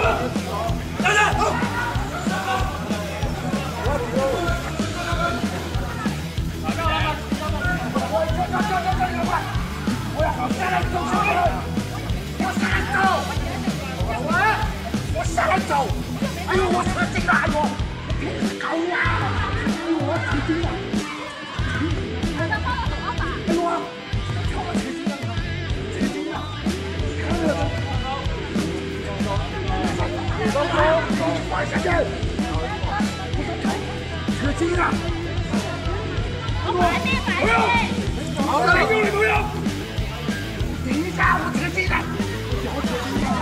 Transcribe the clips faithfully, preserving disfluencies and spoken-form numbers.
站着！走！我要下来走，我下来走，我我下来走！哎呦，我扯筋了！哎呦，我搞呀！哎呦，我扯筋了！哎呦啊！跳了扯筋了，扯筋了！看着呢。 走走走，缓下去！扯筋了！不要！好的，用力不要！等一下，我扯筋了！脚扯筋了！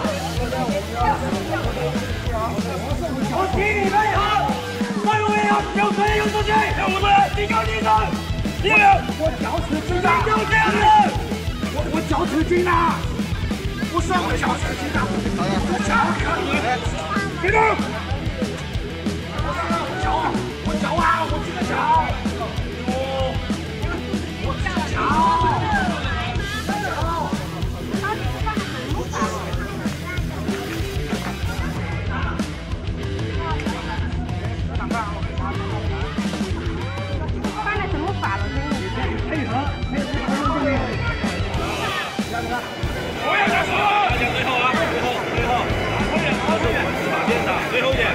我替你们好，再有没有？有谁有出去？有五个人，你搞你的！你有没有？我脚扯筋了！就这样子！我我脚扯筋了！ 我上回脚扯筋了，我脚可以，别动！我脚啊，我脚啊，我这个脚，我这个脚，脚。 翻了什么法了？ 配合，配合，配合，下去了。 不要下手！大家最后啊，最后最后，后面后面把边打，最后一点。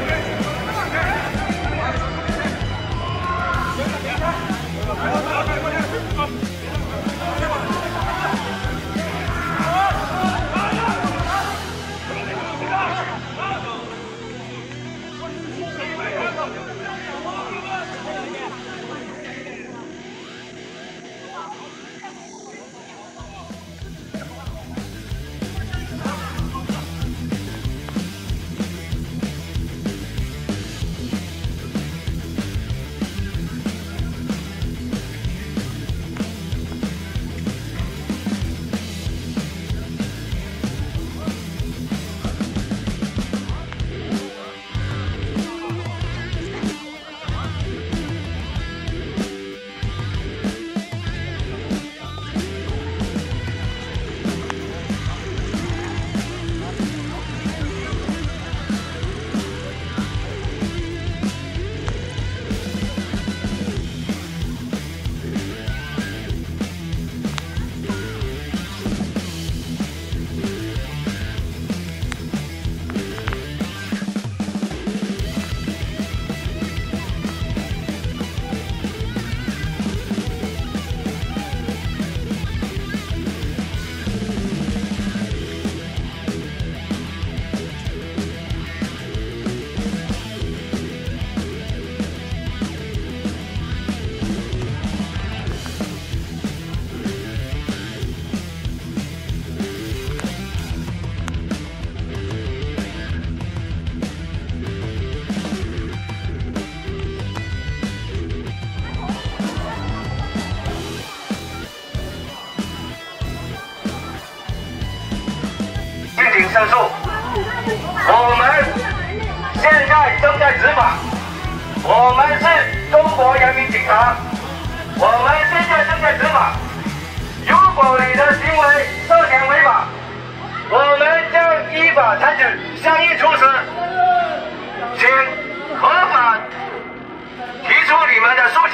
胜诉，我们现在正在执法，我们是中国人民警察，我们现在正在执法。如果你的行为涉嫌违法，我们将依法采取相应措施，请合法提出你们的诉求。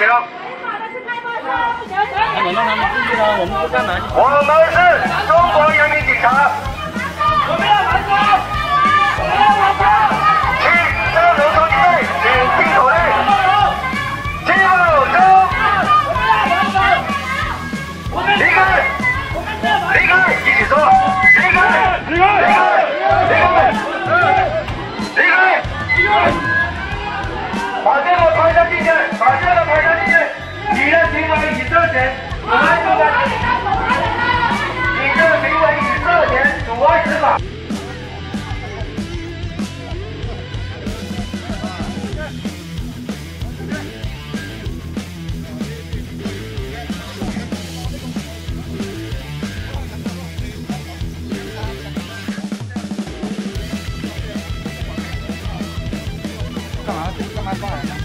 那你让他们出去了，我们不干嘛？ 我们是中国人民警察。 我们要完成，我们要完成。 请上楼突击队，请听口令。七号中。 我们要完成。 离开。离开，一起说。离开。离开。离开。离开。离开。把这个排上进去，把这个排上进去。你的行为已涉嫌阻碍公安。你这个行为已涉嫌阻碍执法。 干嘛？干嘛放人呢？